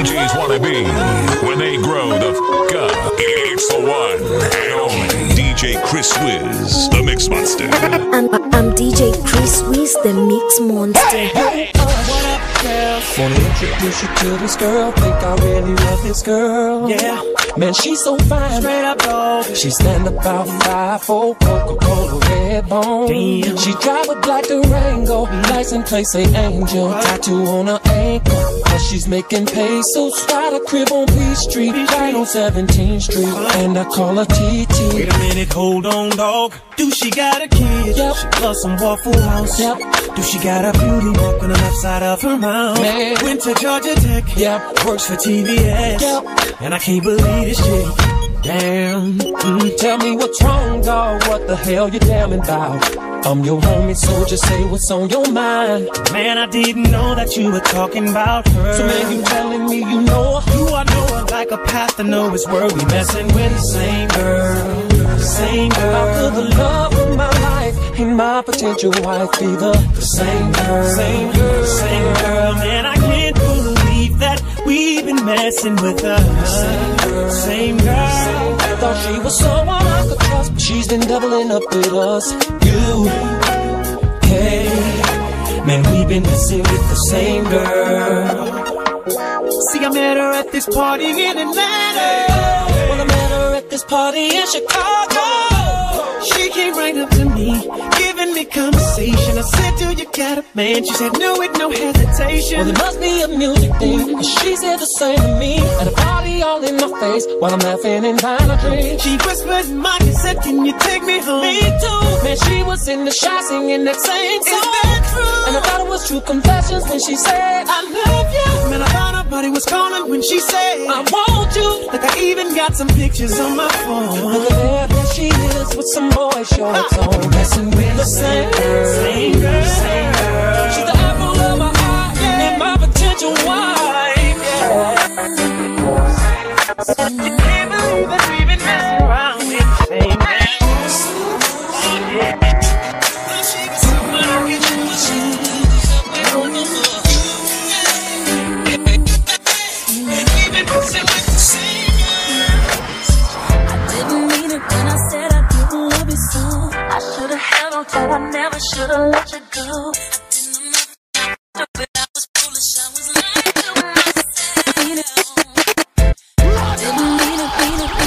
DJs wanna be when they grow the f up. It's the one and only DJ Chris Wiz, the Mix Monster. I'm DJ Chris Wiz, the Mix Monster. What up, girl? Wanna introduce you to this girl. Think I really love this girl. Yeah, man, she's so fine. Straight up, dog. She stand about 5'4", Coca-Cola red bone. Damn. She drive a black Durango, license plate say Angel. Tattoo on her ankle, cause she's making pesos. Got a crib on P Street, right on 17th Street, and I call her TT. Wait a minute, hold on, dog. Do she got a kid? Yep. She loves some Waffle House. Yep. Do she got a beauty mark on the left side of her mouth? Man. Went to Georgia Tech. Yep. Works for TBS. Yep. And I can't believe this chick. Damn. Tell me what's wrong, dog. What the hell you damning about? I'm your homie, so just say what's on your mind. Man, I didn't know that you were talking about her. So man, you telling me you know her? You I know her like a path to know it's where we messing with the same girl. The same girl. I feel the love of my life and my potential wife be the same girl. Same girl. Same girl. Man, I can't believe that we've been messing with her. Same girl. Same girl. Thought she was someone I could trust, but she's been doubling up with us. You, hey, man, we've been messing with the same girl. See, I met her at this party in Atlanta. Well, I met her at this party in Chicago. She came right up to me, giving me conversation. I said, do you got a man? She said, no, with no hesitation. Well, it must be a music thing, cause she said the same to me. At a party all in my face, while I'm laughing and trying to drink. She whispered in my cassette, can you take me home? Me too. Man, she was in the shot singing that same song. Is that true? And I thought it was true confessions when she said, I love you. Man, I thought her body was calling when she said, I want you. like I even got some pictures on my phone. Look at there she is with some boy shorts on, messing with the same girl. Same girl. Same girl. She's the apple of my eye and my potential wife. Can't believe that we've been messing around with the same girl. I never should've let you go. I didn't know I was foolish. I was lying to myself. I didn't mean it,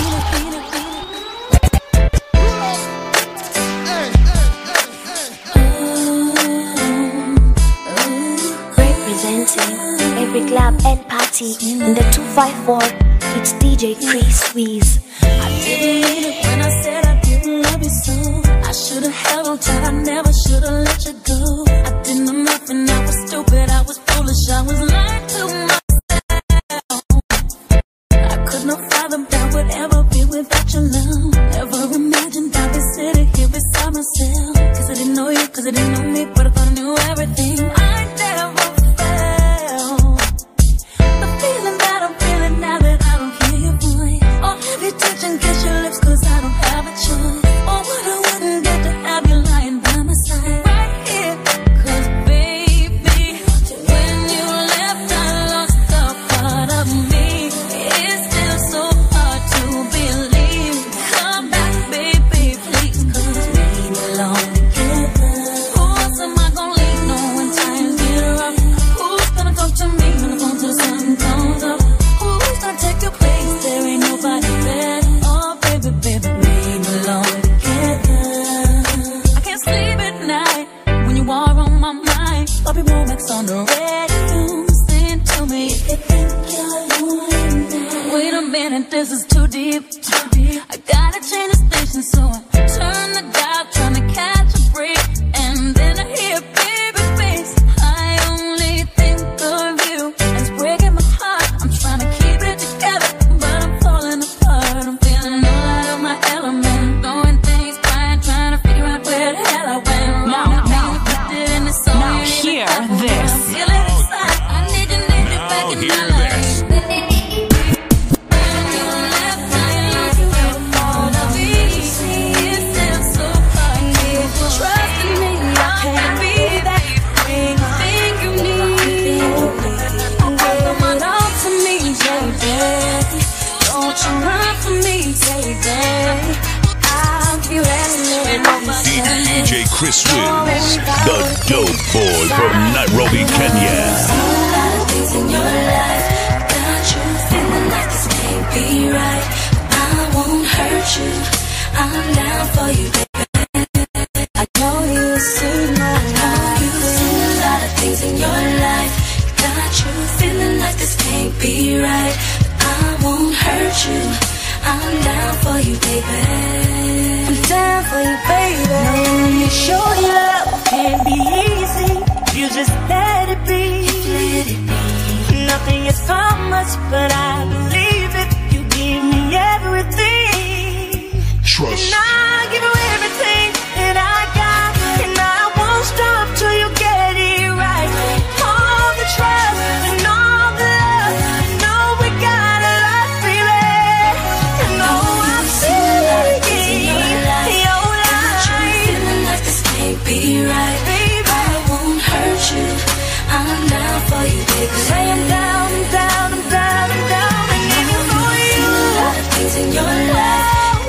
Representing every club and party in the 254, it's DJ Chris Wiz. I didn't mean it when I said I didn't love you so. I should've held on tight, I never should've let you go. I didn't know nothing, I was stupid, I was foolish, I was lying to myself. I could not fathom that would ever be without your love. Never imagined I'd be sitting here beside myself. Cause I didn't know you, cause I didn't know me, but I thought I knew everything. I never felt the feeling that I'm feeling now that I don't hear your voice. Or have you touch and kiss your lips cause I don't have a choice. Or what I wouldn't get to have you lying by my side right here. Cause baby, when you left I lost a part of me. It's still so hard to believe. Come back baby please, cause we belong together. Who else am I gonna leave on when times get rough? Who's gonna talk to me when the phone till the sun comes up? Who's gonna take your place? There ain't nobody better. Oh baby, baby, we belong together. I can't sleep at night when you are on my mind. Bobby Womack's on the radio, sing to me. If you think you're lonely, wait a minute, this is too deep, too deep. I gotta change the station, so I turn the dial, trying to catch a break, and then I hear baby face. I only think of you, and it's breaking my heart. I'm trying to keep it together, but I'm falling apart. I'm feeling all out of my element, throwing things, crying, trying to figure out where the hell I went wrong. Now hear this. Feel it inside. I need you back in my life. When you left, I lost a part of me. Chris Wiz, the dope boy from Nairobi, Kenya. A lot of things in your life got you feeling like this can't be right. I won't hurt you. I'm down for you, baby. I know you've seen a lot of things in your life got you feeling like this can't be right. I won't hurt you. I'm down for you, baby. I'm down for you, baby. Knowing you show your love can't be easy. You just let it be. Nothing is promised, but I believe it. You give me everything. Trust. And I give you everything that I got, and I won't stop till you get it right. All the trust and all the love, I know we got a lot, baby. And oh, I'm feeling your life. Feeling like this can't be right, baby. I won't hurt you. I'm down for you, baby. Say I'm down, I'm down, I'm down, I'm down, and even for you. A lot of things in your life.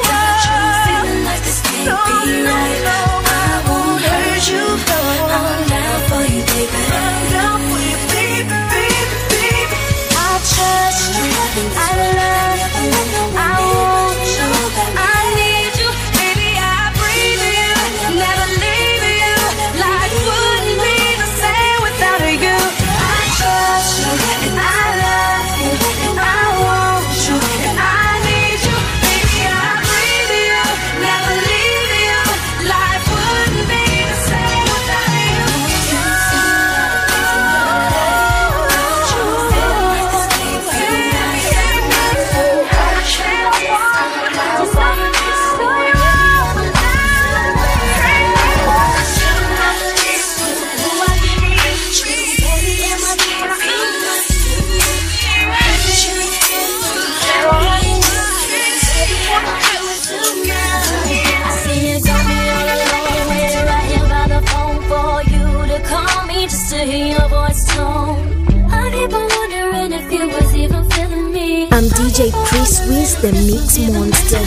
I'm DJ Chris Wiz, the Mix Monster.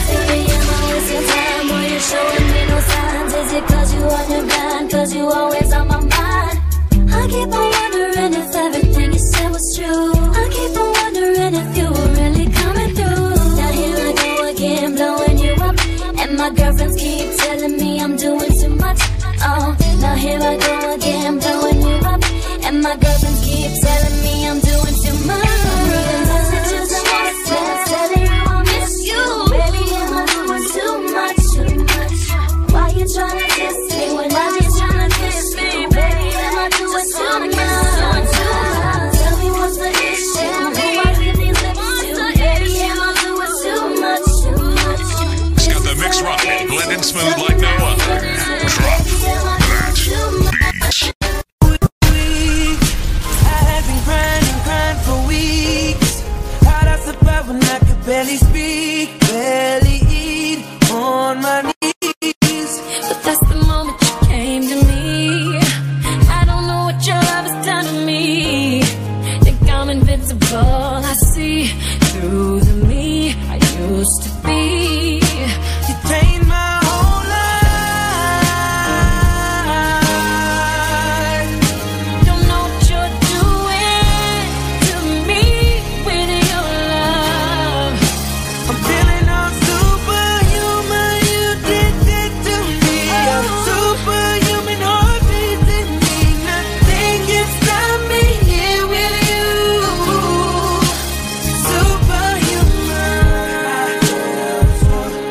Is it cause you on your mind? Cause you always on my mind. I keep on wondering if everything you said was true. I keep on wondering if you were really coming through. Now here I go again, blowing you up, and my girlfriends keep telling me I'm doing too much. Oh, now here I go again, blowing you up, and my girlfriends keep telling me I'm doing too much. Trying to kiss me when I just trying to kiss me, baby. Am I doing too much? Tell me what's the issue? Who I give these lips to? Baby, am I doing too much? It's got the mix rocking, blending smooth like no other. Drop that beat. I have been crying for weeks. Hard as a bed when I could barely speak, barely eat on my knees. That's the moment you came to me. I don't know what your love has done to me. Think I'm invincible. I see through the me I used to be. You changed my whole life. Don't know what you're doing to me with your love. I'm feeling all superhuman. You did that to me. I'm superhuman, heartbeat in me. Nothing can stop me here with you. Superhuman.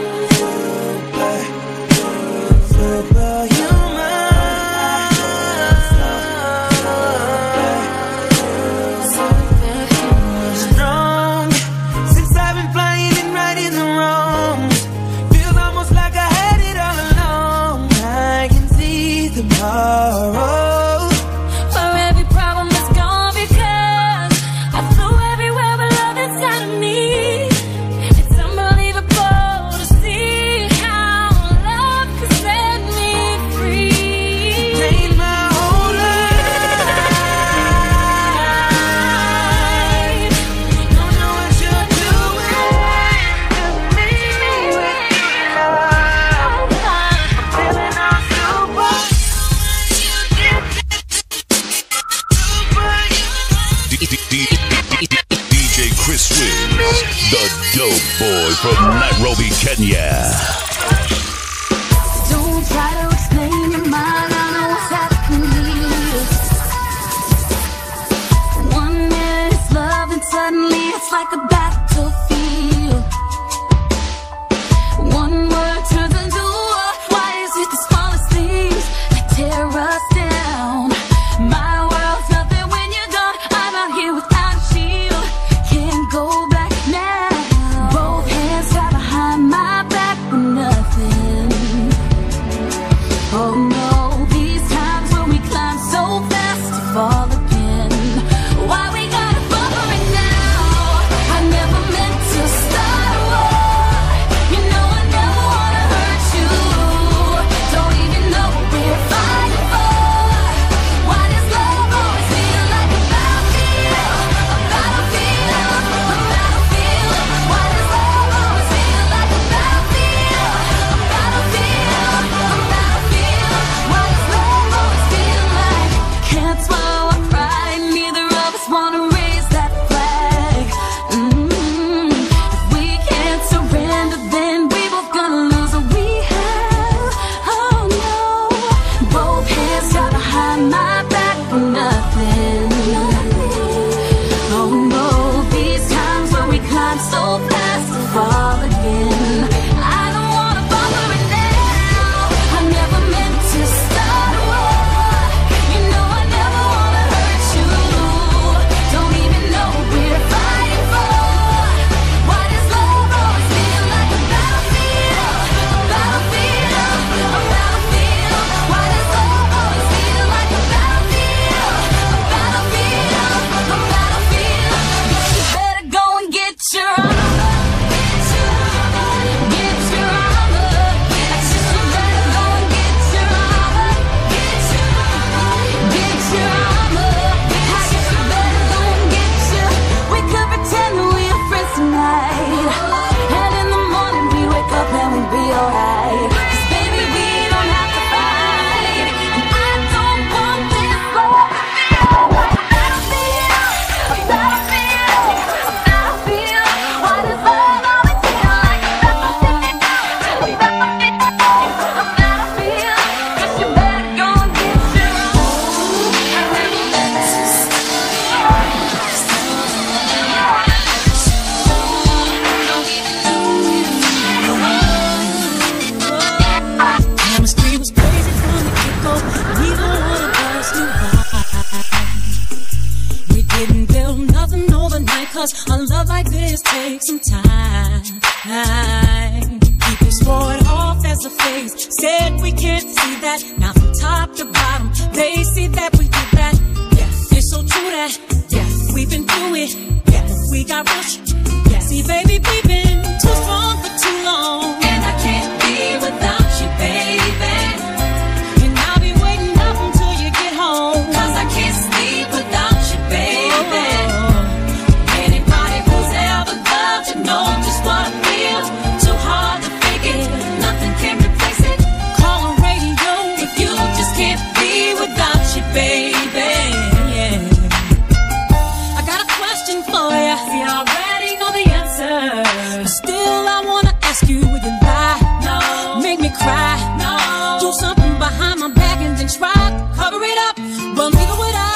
The Dope Boy from Nairobi, Kenya. Don't try to explain your mind, I know what's happening here. One minute it's love and suddenly it's like a battlefield. One word turns into war. Why is it the smallest things that tear us down? My world's nothing when you're gone. I'm out here without a shield, can't go back now. Both hands tied behind my back with nothing. Oh no, these times when we climb so fast to fall again. Why we gotta bumper it now? I never meant to start a war. You know I never wanna hurt you. Don't even know what we're fighting for. Why does love always feel like a battlefield? A battlefield, a battlefield. Why does love always feel like a battlefield? A battlefield, a battlefield. Why does love always feel like can't swallow our pride? Neither of us wanna raise that flag. If we can't surrender, then we both gonna lose what we have. Oh no, both hands tied behind my back for nothing. Oh no, these times when we climb so fast to fall again. I don't wanna bother it now. I never meant to start a war. You know I never wanna hurt you. Don't even know what we're fighting for. Why does love always feel like a battlefield? A battlefield, a battlefield. Why does love always feel like a battlefield? A battlefield, a battlefield. You better go and get your armor. Get your armor. Get your armor. You better go and get your armor. Get your armor. Get your armor. I guess you better go and get your. We could pretend that we are friends tonight, and in the morning we wake up and we'll be alright. 'Cause baby we don't have to fight, and I don't want this love to feel like a battlefield. A battlefield, a battlefield. Why does love always feel like a battlefield? A battlefield, a battlefield. Guess you better go and get your Chemistry was crazy from the get-go. Neither one of us knew why. We didn't build nothing overnight, 'cause a love like this takes some time. People swore it off as a phase, said we can't see that. Now from top to bottom, they see that we did that. Yeah, it's so true that, yeah, we've been through it. Yeah, we got rushed. Yeah, see baby, we've been too strong for too long. And I can't be without you, baby. And I'll be waiting up until you get home, 'cause I can't sleep without you, baby. Anybody who's ever loved you know just what I feel. Too hard to fake it, nothing can replace it. Call a radio if you just can't be without you, baby. I got a question for you. See, I already know the answer, but still I wanna ask you, would you lie? No. Make me cry? No. Do something behind my back and then try to cover it up? Well, neither would I,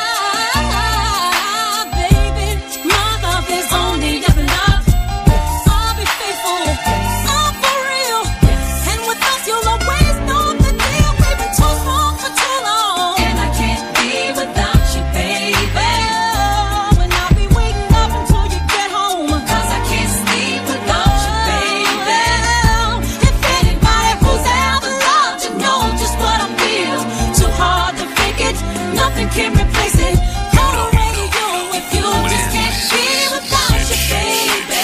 baby. My love is only ever enough. I'll be faithful, all for real. And with us, you'll always know the deal. We've been too strong for too long. And I can't be without you, baby. And I'll be waiting up until you get home, 'cause I can't sleep without you, baby. If anybody who's ever loved you know just what I feel. Too hard to fake it, nothing can replace it. Call the radio if you just can't be without you, baby.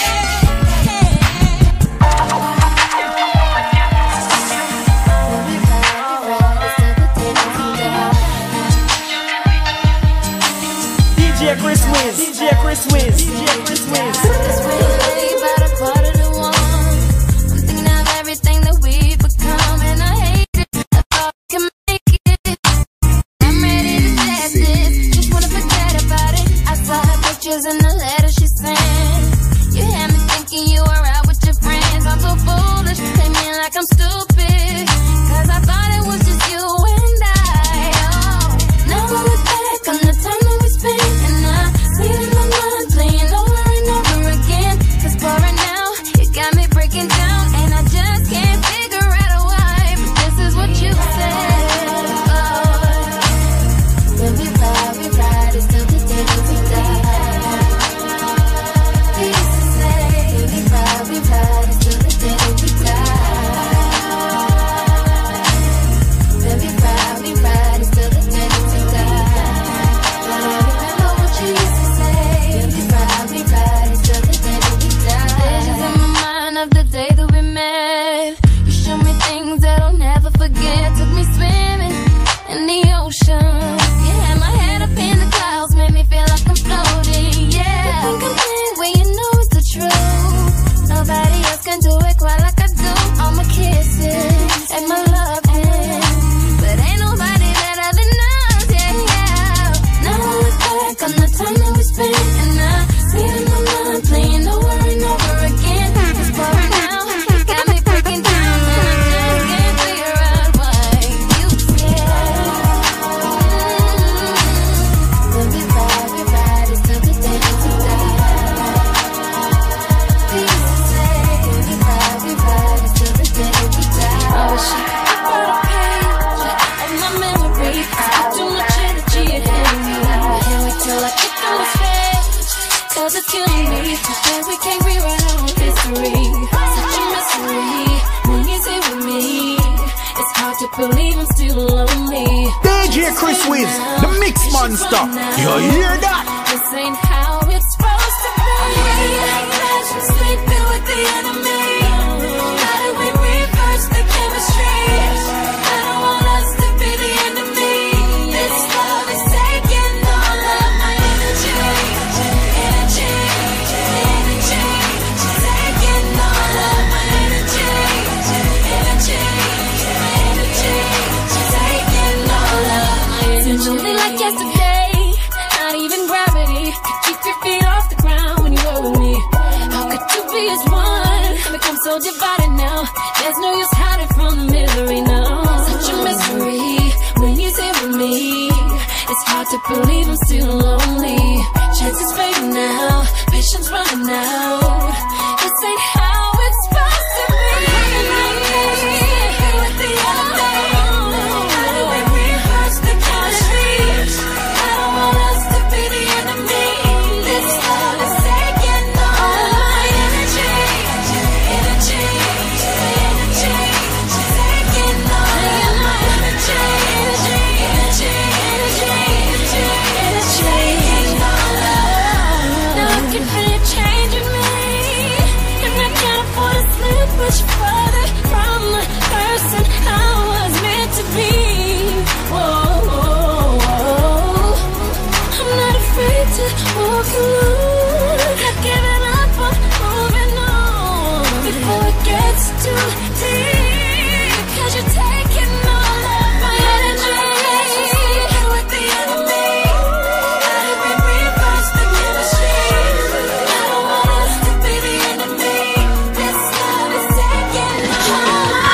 DJ Chris Wiz, DJ Chris Wiz, DJ Chris Wiz. This way about a quarter to one. I'm thinking of everything that we've become, and I hate it. I thought I could make it. I'm ready to share this. Just wanna forget about it. I saw her pictures in the letter she sent. You had me back on the time that we spent, and I see it in my mind playing over and over again. It's pouring out, got me breaking down, and I just can't figure out why you care. Still be right, it's still the dance to die. Please say, still be right, it's still the dance to die. Oh, she brought a page of my memory. Got too much energy ahead of me. Can't wait till I kick on the stage, 'cause it's killing me. Today we can't rewrite our own history. Such a mystery when you're here with me. It's hard to believe I'm still lonely. DJ Chris Wiz, the Mix Monster. You hear that? This ain't how it's supposed to be. I'm sleeping with the enemy. How do we reverse the chemistry? I don't want us to be the enemy. This love is taking all of my energy. Energy, energy, taking all of my energy. Energy, energy, taking all of my energy. Seems only like yesterday, not even gravity could keep your feet off the ground when you were with me. How could you be as one? I become so divided now. There's no use hiding from the misery now. Such a mystery when you're here with me. It's hard to believe I'm still lonely. Chances fading now, patience running out. This ain't how it's supposed to be. With the other, how do we reverse the chemistry? I don't want us to be the enemy. This love is taking all my energy. Energy, energy, taking all of my energy. Energy, energy, energy, taking all of. Now I can feel it changing me, and I can't afford to slip much further from the person I was meant to be. Whoa, whoa, whoa. I'm not afraid to walk alone. Not giving up, I'm moving on before it gets too deep. 'Cause you're taking all of my energy. With the enemy, how do we reverse the chemistry? I don't want us to be the enemy. This love is taking all my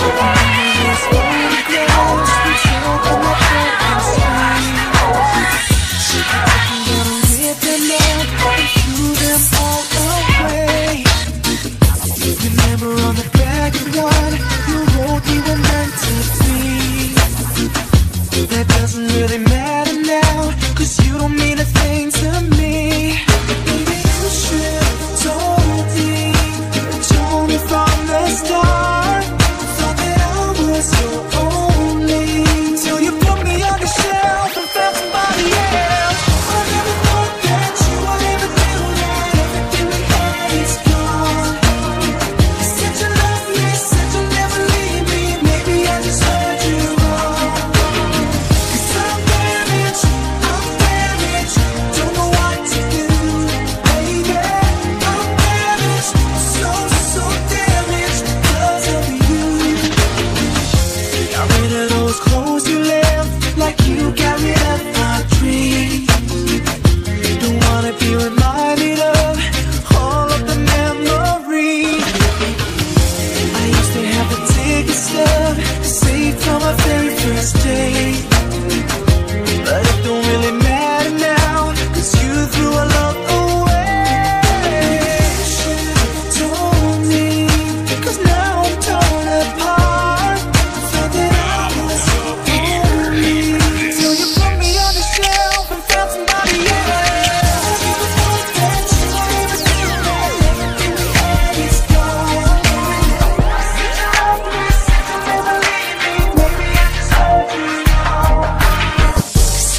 Remember on the back of one, you wrote we were meant to be. That doesn't really matter now, 'cause you don't mean a thing to me. Maybe you should have told me from the start. Thought that I was your only, till you put me on the shelf and found somebody else. I never thought that you would ever do that. Everything we had is gone. You said you love me, said you'll never leave me. Maybe I just heard you wrong. 'Cause I'm damaged, don't know what to do, baby. I'm damaged, so damaged because of you. Got rid of those clothes you left, like you got rid of my dreams. Don't wanna be reminded of all of the memories. I used to have the ticket stub saved from our very first date, but it don't really matter now, 'cause you threw our love away. You should've told me, 'cause now I'm torn apart. I thought that I was your only, till you put me on the shelf and found somebody else. I never thought that you would ever do that. Everything we had is gone. Said you love me, said you'll never leave me. Maybe I just heard you wrong. 'Cause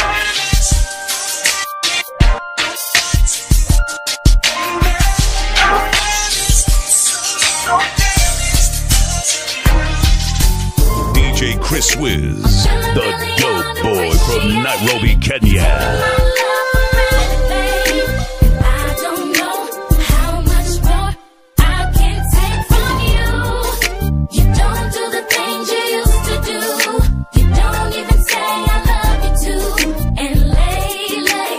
DJ Chris Wiz, the dope boy from Nairobi, Kenya. I don't know how much more I can take from you. You don't do the things you used to do. You don't even say I love you too. And lately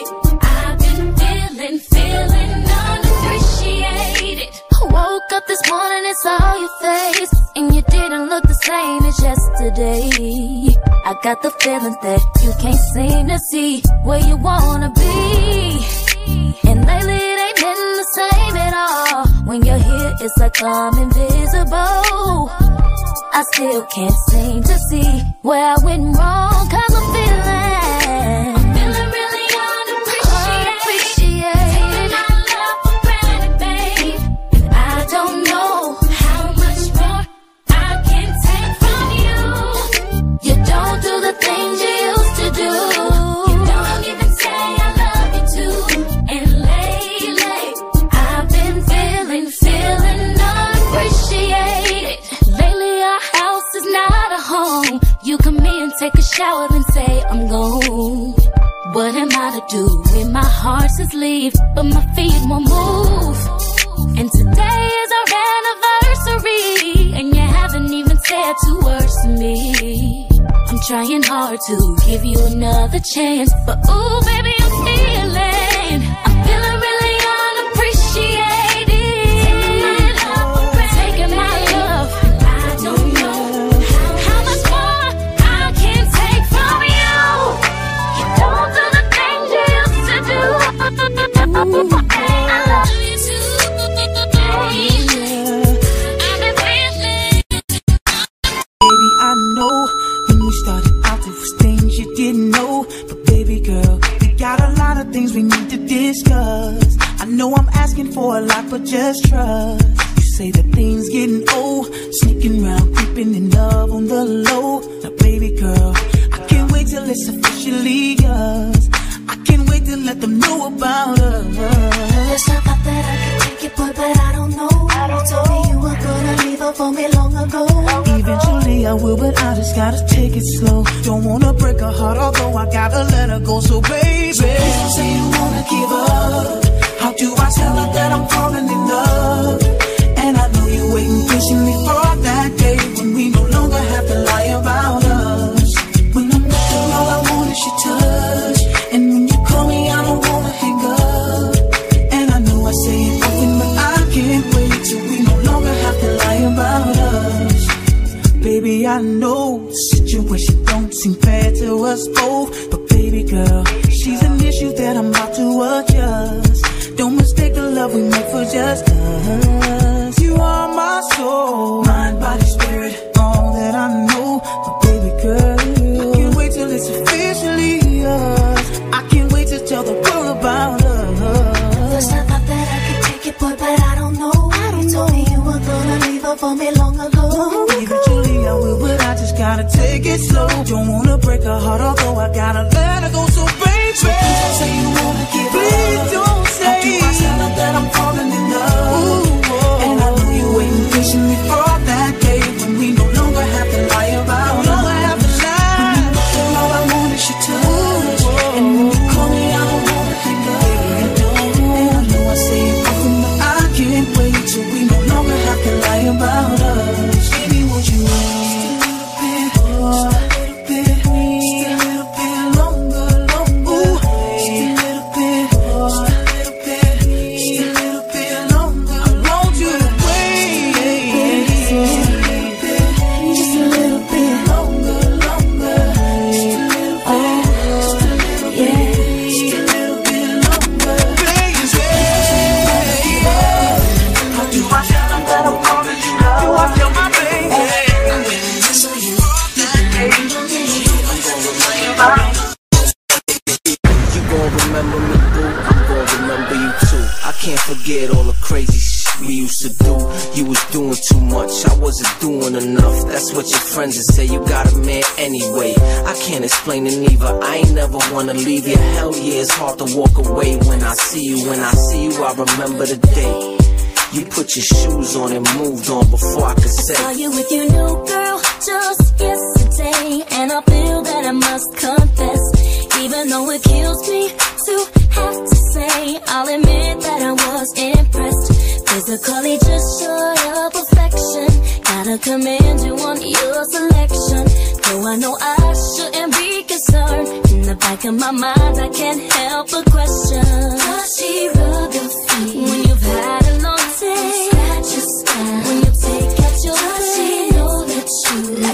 same as yesterday. I got the feeling that you can't seem to see where you wanna be. And lately it ain't been the same at all. When you're here, it's like I'm invisible. I still can't seem to see where I went wrong, 'cause I'm feeling really unappreciated. Taking my love for granted, babe. And I don't know how much more I can take from you. You don't do the things you used to do. You don't even say I love you too. And lately, I've been feeling unappreciated. Lately, our house is not a home. You come in, take a shower, and say I'm gone. What am I to do when my heart's asleep, but my feet won't move? And today is our anniversary, and you haven't even said 2 words to me. I'm trying hard to give you another chance, but ooh, baby, I'm feeling really unappreciated. Taking my love, I don't know how much more I can take from you. You don't do the things you used to do. I love you too. I've been feeling. Baby, I know when we started out there was things you didn't know. But baby girl, we got a lot of things we need to discuss. I know I'm asking for a lot, but just trust. You say that things getting old, sneaking around, creeping in love on the low. Now baby girl, I can't wait till it's officially yours. I can't wait to let them know about us. Yes, I thought that I could take it, boy, but I don't know. You told me you were gonna leave her for me long ago. Eventually I will, but I just gotta take it slow. Don't wanna break her heart, although I gotta let her go. So baby, please don't say you wanna give up. How do I tell her that I'm falling in love? And I know you're waiting patiently for that day when we no longer have to lie about us. When I'm with her, all I want is your touch. And when you call me, I don't wanna hang up. And I know I say it often, but I can't wait till we no longer have to lie about us. Baby, I know the situation don't seem fair to us both, but baby girl, she's an issue that I'm about to adjust. Don't mistake the love we make for just us. You are my soul, mind, body, spirit, all that I know. But baby girl, I can't wait till it's officially yours. I can't wait to tell the world about us. First I thought that I could take it, boy, but I don't know. You told me you were gonna leave her for me long ago. Eventually I will, but I just gotta take it slow. Don't wanna break her heart, although I gotta let her go. So baby, so please don't say you wanna give up. Please don't say. How do I tell her that I'm falling in love? Ooh, and I know you're waiting patiently for that day when we no longer have to lie about it. No longer have to lie. When all I want is your touch. And when you call me, I don't wanna hang up. Baby, I don't. And I know I say it often, but I can't wait till we no longer have to lie about us. Baby, won't you wait just a little bit, just a little bit longer, longer. Just a little bit, just a little bit, just a little bit longer. I want you to wait just a little bit longer, longer. Just a little bit, just a little bit longer. Baby, how do I tell them that I'm calling you? How do I tell my baby? You gon' remember me, boo, I'm gon' remember you too. I can't forget all the crazy shit we used to do. You was doing too much, I wasn't doing enough. That's what your friends would say, you got a man anyway. I can't explain it neither, I ain't never wanna leave you. Hell yeah, it's hard to walk away when I see you. When I see you, I remember the day you put your shoes on and moved on before I could say. Saw you with your new girl just yesterday, and I feel that I must confess, even though it kills me to have to say, I'll admit that I was impressed. Physically just short of perfection, gotta commend you on your selection. Though I know I shouldn't be concerned, in the back of my mind I can't help but question, does she rub your feet when you've had a long day? Scratch your spine when you take out your pain? Does she know that you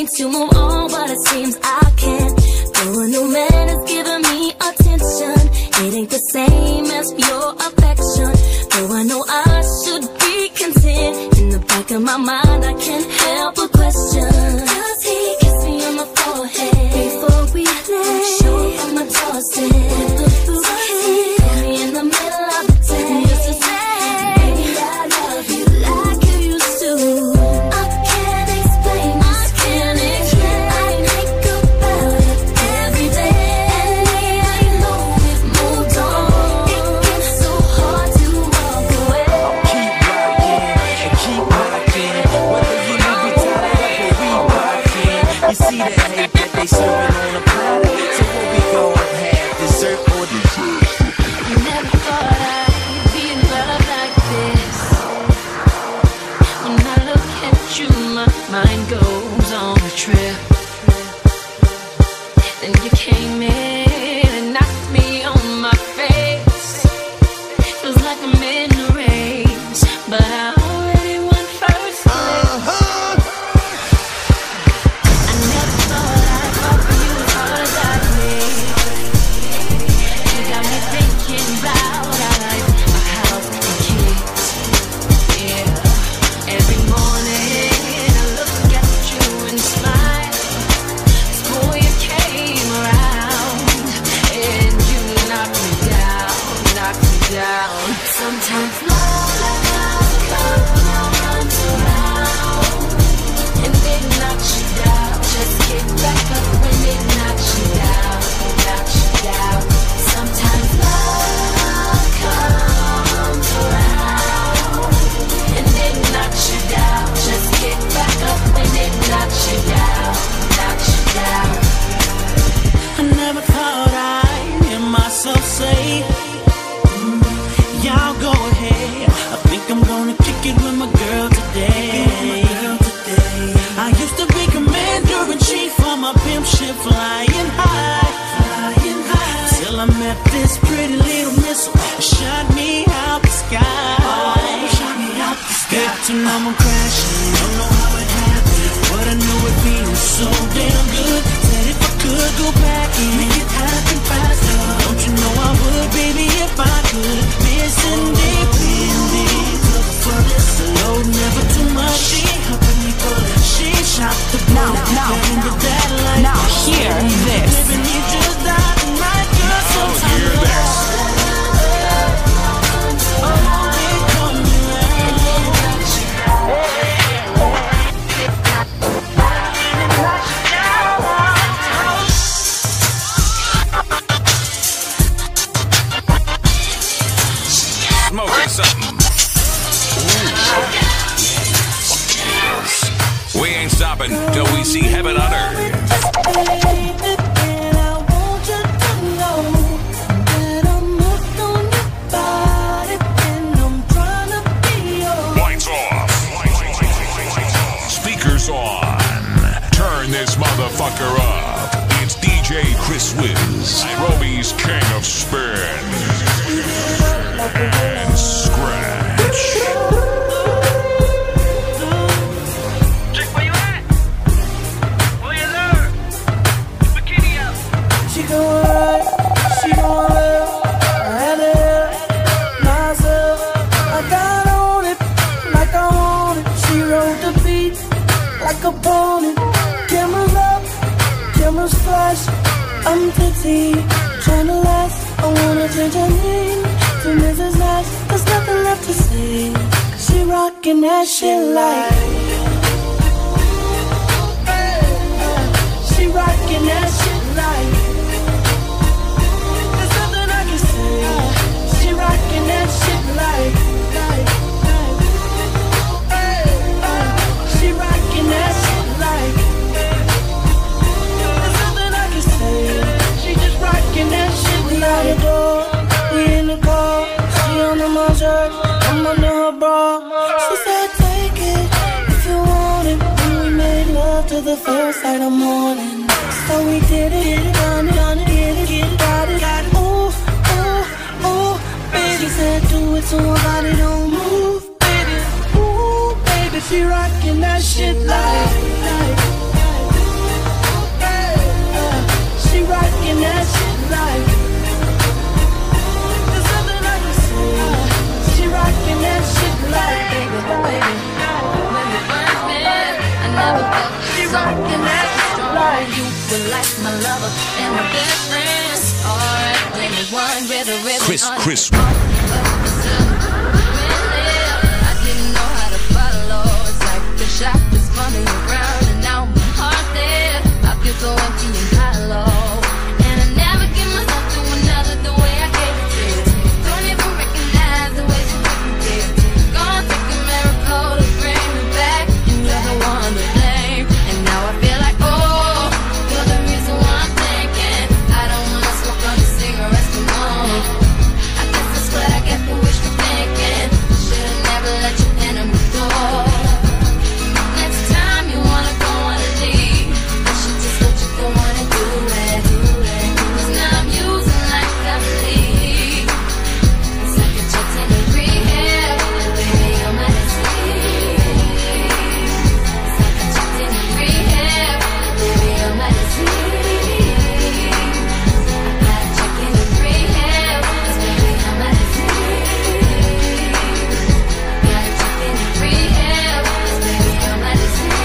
to move on, but it seems I can't. Though a new man is giving me attention, it ain't the same as your affection. Though I know I should be content, in the back of my mind I can't help but question. Does he kiss me on the forehead before we play? Show on the doorstep with the bouquet, put me in the middle of the day just to say, baby, I love you like you used to. I can't explain, I can't explain. I think about it every day, and I know we've moved on. It gets so hard to walk away. Keep rocking and keep rocking. Whether you leave me tied up or we rocking. You see that hate that they serving on a platter. So what we gon' have, dessert or dessert? Never thought I'd be in love like this. When I look at you, my mind goes on a trip. Then you came in and knocked me on my face. Feels like I'm in a race, but I already won first place. I never thought I'd fall for you as hard as I did. You got me thinking about our life, our house and kids. Yeah, every morning I look at you and smile. Boy, you came around and you knocked me down, knocked me down. Sometimes love comes around and it knocks you down. Just get back up when it knocks you down, knocks you down. Sometimes love comes around and it knocks you down. Just get back up when it knocks you down, knocks you down. I never thought I'd hear myself say, y'all go ahead. I think I'm gonna kick it with my girl today. I used to be commander in chief on my pimp ship, flying high, flying high. Till I met this pretty little missile, shot me out the sky. Shot me out the sky. Hit to number crashing, don't know how it happened, but I knew it feels so damn good. Said if I could go back and make it happen faster, don't you know I would, baby, if I could. Missing independent, look for this load, never too much. She helping me pull it, she shot the blow. Now hear this. Living you just died tonight, girl. Sometimes hear this. Smoking something. We ain't stopping till we see heaven on earth. Lights off. Speakers on. Turn this motherfucker up. It's DJ Chris Wiz, Nairobi's king of spin and scratch. She gon' ride, she gon' live, I had to help myself. I got on it like I want it. She rode the beat like a pony. Cameras up, cameras flash. I'm tipsy, tryna last. I wanna change her name to Mrs. Nash. There's nothing left to say. She rockin' that shit like. She rockin' that shit like. There's nothing I can say. She rockin' that shit like. She rockin' that shit like. There's nothing I can say. She just rockin' that shit like. We out the door, we in the car. She under my shirt, I'm under her bra. She said take it if you want it. And we made love to the first light of morning. So we did it, done it, get it, got it. Ooh, ooh, ooh, baby. She said do it so her body don't move, baby. Ooh, baby, she rockin' that shit like. so I can act strong. You were like my lover and my best friend. Alright, then we one with a ribbon. Chris. I didn't know how to follow. It's like the shot is running around and now my heart there. I feel so empty and hollow. And I never give myself to another the way I gave it to you. Don't even recognize the way you make me feel. Gonna take a miracle to bring me back. And you're the one to blame. And now I feel like, oh, you're the reason why I'm thinking I don't wanna smoke on the cigarettes no more. I guess that's what I get for wishful thinking. Should've never let you enter my door. Next time you wanna go on a leave, I should just let you go on and do it. 'Cause now I'm using like I believe. It's like a check in the rehab, and baby, I'm at a It's like a check in the rehab, and baby, I'm at a I gotta check in the rehab, 'cause baby, I'm at a Gotta check in the rehab, 'cause baby, I'm at a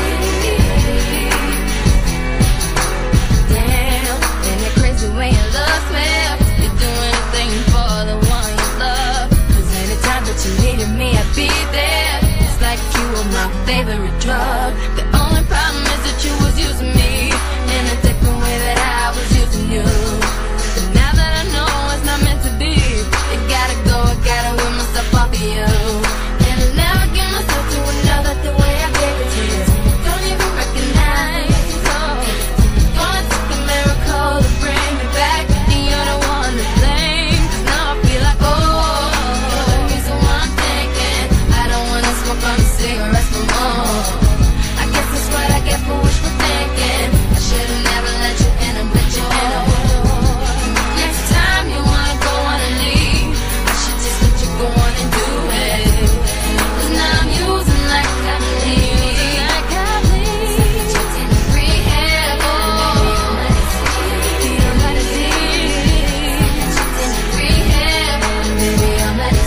Damn, ain't it crazy when your love smells? You do anything for the one you love. 'Cause anytime that you needed me, I'd be there. It's like you were my favorite drug. The only problem is that you was using me in a different way that I was using you. But now that I know it's not meant to be, it gotta go, I gotta wean myself off of you. And I'll never give myself to another the way I gave it to you. Don't even recognize, no. Gonna take a miracle to bring me back, and you're the one to blame. 'Cause now I feel like, oh, you're the reason why I'm thinking I don't wanna smoke on the cigarettes no more. I guess that's what I get for wishful thinking. I should've never let you in and let you in. Next time you wanna go on and leave, I should just let you go on and do it. 'Cause now I'm using like I believe. Checked in the rehab, oh, baby, I'm at a Checked in the rehab, baby, I'm at a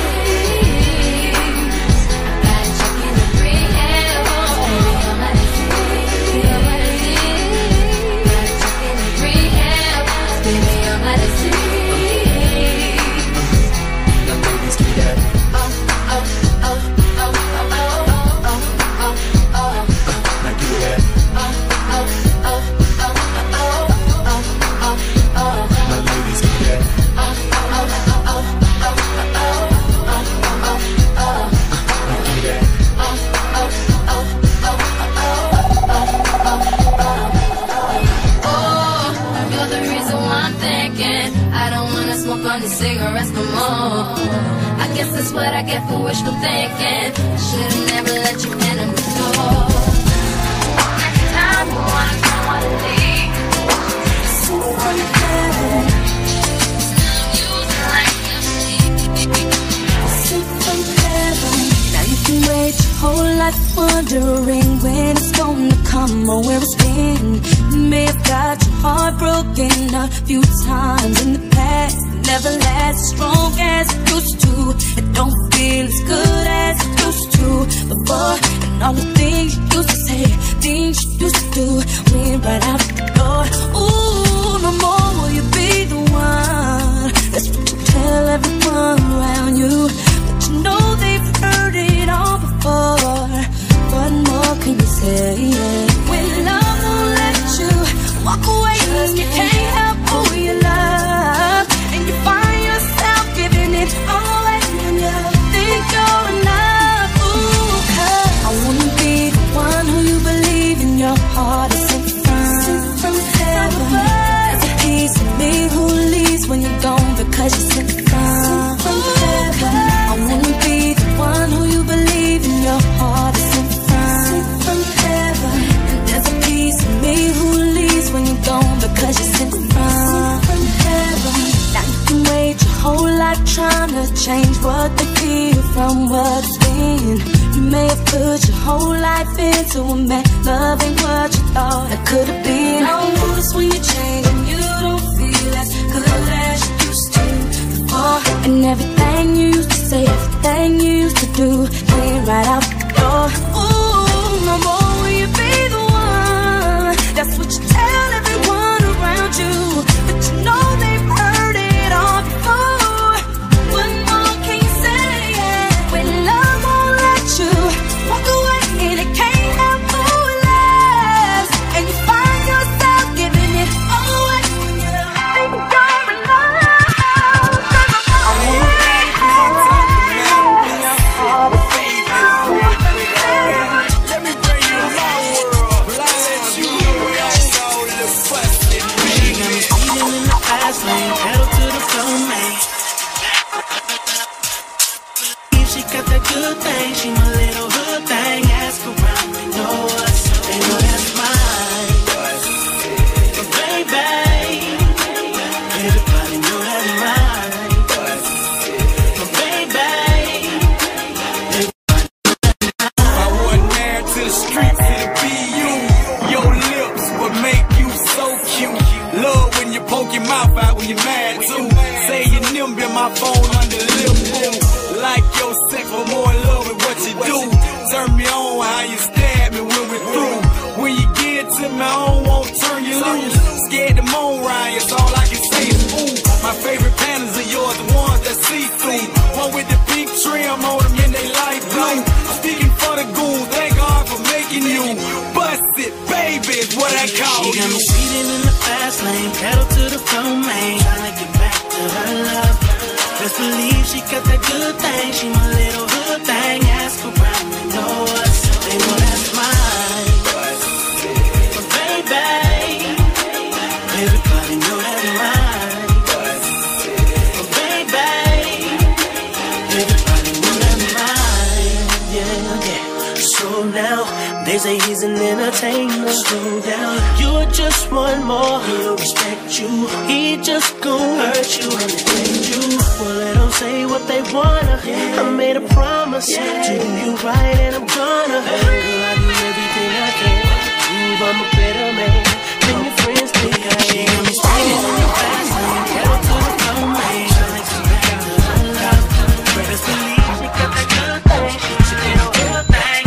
Gotta check in the rehab, oh, baby, I'm at a Gotta check in the rehab, baby, I'm at a Now ladies, give me that. Now give me that. Now ladies, give me that. Now give me that. Oh, you're the reason why I'm thinking I don't wanna smoke on the cigarettes no more. I guess that's what I get for wishful thinking. I should've never let you in the door. Next time you wanna go on a leave, Now you can wait your whole life wondering when it's gonna come or where it's been. You may have got your heart broken a few times in the past. It never lasts as strong as it used to. It don't feel as good as it used to before. And all the things you used to say, things you used to do, went right out the door. Ooh, no more will you be the one. That's what you tell everyone around you. But you know they've heard it all before. What more can you say? When love won't let you walk away, 'cause you can't help who you love, and you find yourself giving it all away when you think you're enough. Ooh, 'cause I wanna be the one who you believe in your heart is sent from heaven. There's a piece of me who leaves when you're gone because you're sent from heaven. I wanna be the one who you believe in your heart is sent from heaven. And there's a piece of me who leaves when you're gone because you're sent from heaven. Now you can wait your whole life trying to change what they feel from what it's been. You may have put your whole life into a man, love ain't what you thought it could have been. I notice when you change and you don't feel as good as you used to before. And everything you used to say, everything you used to do, went right out the door. Ooh, no more will you be the one. mouth out when you're mad too. Say your nimble in my phone under the lip boom. Like your sex for more love with what you do. Turn me on how you stab me when we're through. When you get to me, I don't want to turn you loose. Scared to moan, Ryan, it's all I can say is ooh. My favorite panels are yours, the ones that see through. One with the pink trim on them in they light blue. Speaking for the goon, thank God for making you. Bust it, baby, is what I call you. She got me speeding in the fast lane, pedal to the floor, man. Tryna get back to her love. Best believe she got that good thing. She my little hood thing. Ask around, they know us. They know that's mine. But baby, everybody know that's mine. But baby, everybody know that's mine. Yeah, yeah. So now they say he's an entertainer. Slow down, you're just one more. He'll respect you. He just gon' hurt you and defend you. Well, let them say what they wanna. I made a promise to do you right, and I'm gonna. Girl, I do everything I can to prove I'm a better man than your friends think I am. She got me speeding in the fast lane, pedal to the floor, man. Tryna get back to her love. Best believe she got that good thing. She get a good thing.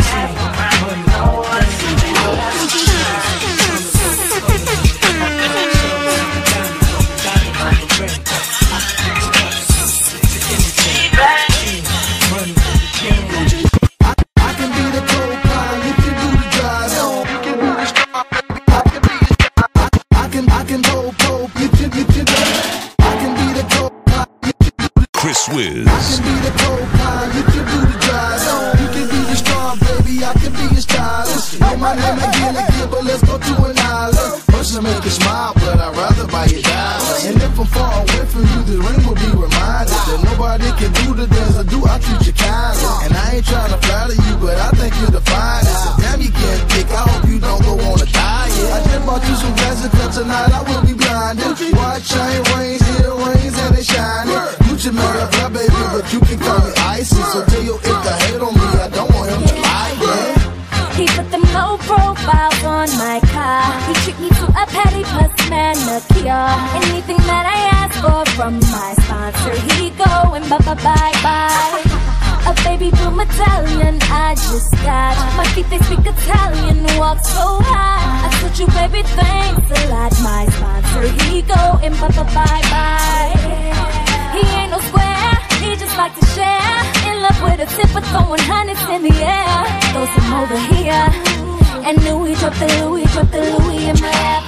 Chris Wiz. I can be the cold kind, you can do the dry. You can be the strong, baby, I can be your stylist. Know my name again, but let's go to an island. First I make you smile, but I'd rather buy you diamonds. And if I'm far away from you, the ring will be reminded that nobody can do the things I do, I treat you kindly. And I ain't trying to flatter you, but I think you're the finest. Damn, you can't pick, I hope you don't go on a diet. I just bought you some glasses, cause tonight I will be blinded. Watch chain rings, earrings, and they shining. You may have fly, baby, but you can call me icy. So tell your if the hate on me, I don't want him to lie, yeah. He put them low profiles on my car. He treat me to a pedicure, manicure. Anything that I ask for from my sponsor, he go and bye-bye-bye. A baby blue Italian I just got. My feet, they speak Italian, walk so high. I told you, baby, thanks a lot. My sponsor, he go and bye-bye-bye. He ain't no square, he just like to share. In love with a tip of throwing hundreds in the air. Throw some over here. And Louis drop the Louis, drop the Louis in my lap.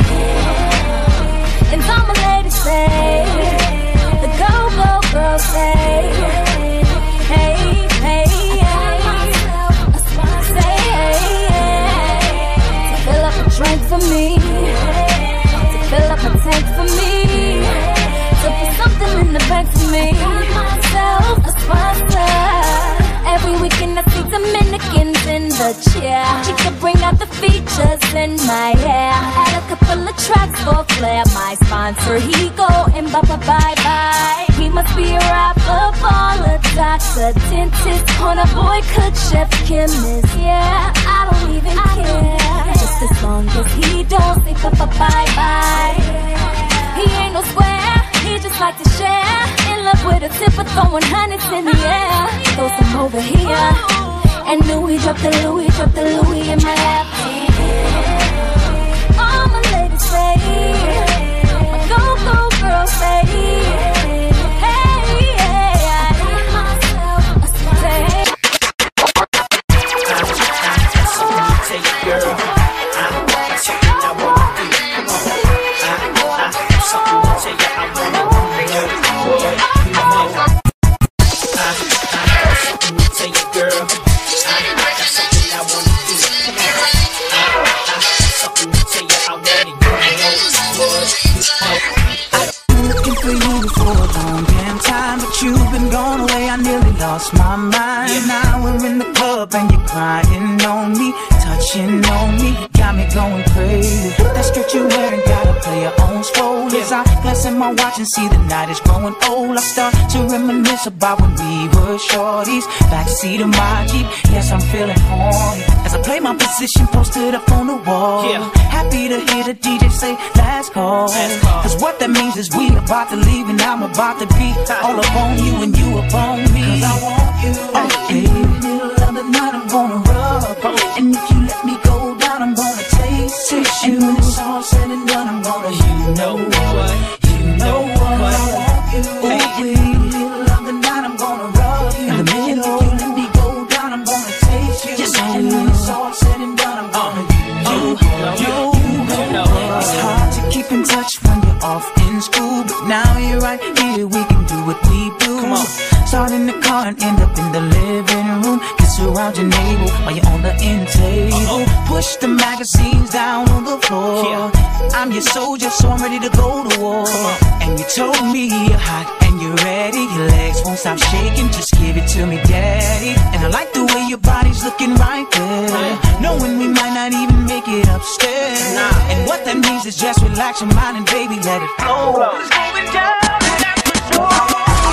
And all my ladies say, the go-go girls say, hey, hey, hey. Say, hey, hey. To fill up a drink for me. To fill up a tank for me. So put something in the bank for me. Myself a sponsor. Every weekend I see Dominicans in the chair. She could bring out the features in my hair. Add a couple of tracks for flair. My sponsor, he go and bye-bye-bye. He must be a rapper, baller, doctor, dentist, corner boy, cook, chef, chemist. Yeah, I don't even care. Just as long as he don't say bye-bye-bye. He ain't no square, he just like to share. In love with a tip of throwing hundreds in the air. Throw some over here. And Louis drop the Louis, drop the Louis in my lap. All my ladies say, my go-go girls say, hey, yeah, I need myself a sponsor. Take girl, that's something I wanna do. Something to tell you I wanna do. Something to tell you, girl. That's something I wanna do. Something to tell you I wanna do. I've been looking for you for a long damn time, but you've been gone away. I nearly lost my mind. Now we're in the club and you're crying on me, touching on me, got me going crazy. That skirt you're wearing gotta play your own swole. As I glance at my watch and see the night is growing old, I start to reminisce about when we were shorties. Backseat of my Jeep, yes, I'm feeling horny as I play my position posted up on the wall. Happy to hear the DJ say, let's go. Cause what that means Jesus, we about to leave and I'm about to be all up on you and you up on me. Cause I want you. Okay. In the middle of the night I'm gonna rub, and if you let me go down I'm gonna taste you. And when it's all said and done I'm gonna, you know what, I want you. Ooh, in the middle of the night I'm gonna rub you, and if you let me go down I'm gonna taste you. Just and when it's all said and done I'm gonna, you. It's hard to keep in touch when you're off in school, but now you're right here, we can do what we do. Come on. Start in the car and end up in the living room. Kiss around your navel while you're on the end table. Push the magazines down on the floor. I'm your soldier, so I'm ready to go to war. And you told me you're hot and you're ready. Your legs won't stop shaking, just give it to me, daddy. And I like the way your body's looking right there, knowing we might not even make it upstairs. And what that means is just relax your mind and baby, let it flow. It's going down, that's for sure.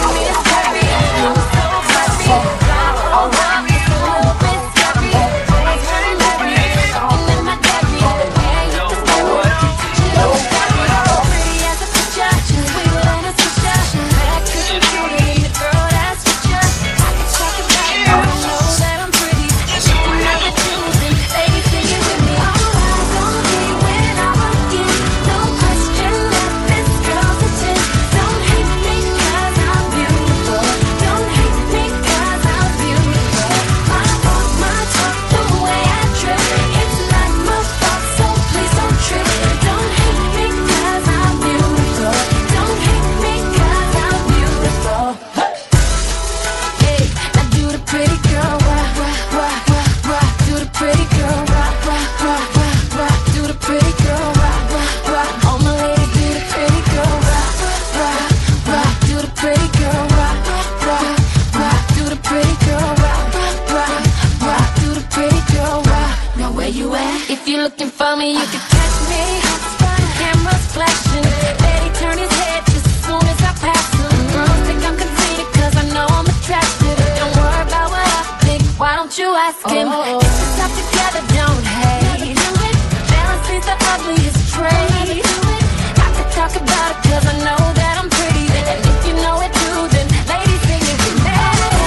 If you're looking for me, you can catch me. Cameras flashing, Betty turn his head just as soon as I pass him. Girls think I'm conceited cause I know I'm attractive. Don't worry about what I think, why don't you ask him? Get yourself together, don't hate. Balance is the ugliest trait. I could talk about it cause I know that I'm pretty. And if you know it too, then ladies sing it with me.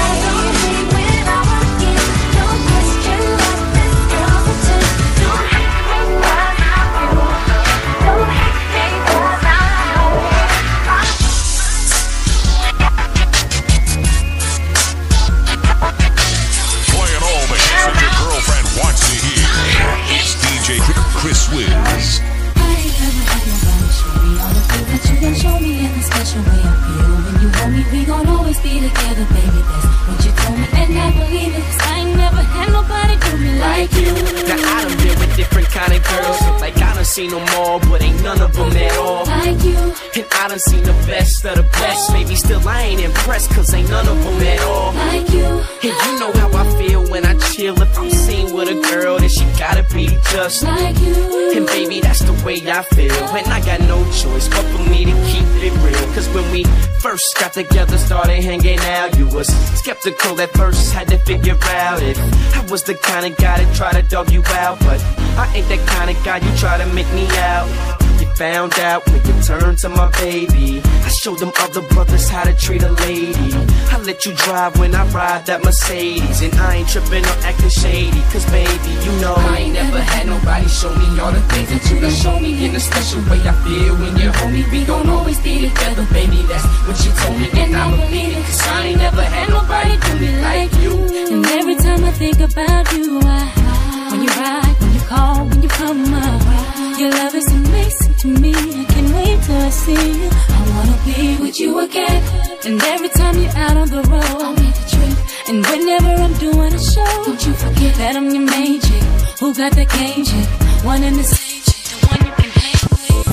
Chris Wiz. I ain't never had nobody show me all the things that you gon' show me in a special way. I feel when you hold me, we gon' always be together, baby. That's what you told me, and I believe it. 'Cause I ain't never had nobody do me like you. Now I done been with different kind of girls, like I done seen them all, but ain't none of them at all like you. And I done seen the best of the best, maybe still I ain't impressed, 'cause ain't none of them at all like you. And you know how I feel when I chill. If I'm seen with a girl, then she gotta be just like you. And baby, that's the way I feel, and I got no choice but for me to keep it real. 'Cause when we first got together, started hanging out, you was skeptical at first, had to figure out if I was the kind of guy that try to dog you out. But I ain't that kind of guy you try to make me out. You found out when you turned to my baby. I showed them other brothers how to treat a lady. I let you drive when I ride that Mercedes, and I ain't tripping or acting shady. 'Cause baby, you know I ain't never had nobody show me all the things that you done show me in a special way. I feel when you hold me, we gon' always be together, baby. That's what you told me, and I believe it. 'Cause I ain't never had nobody do me like you. And every time I think about you, when you ride, when you call, when you come up, your love is amazing to me. I can't wait till I see you. I wanna be with you again. And every time you're out on the road, I'll make a trip. And whenever I'm doing a show, don't you forget that I'm your main chick, who got that game chick, one in the same chick, the one you can hang with.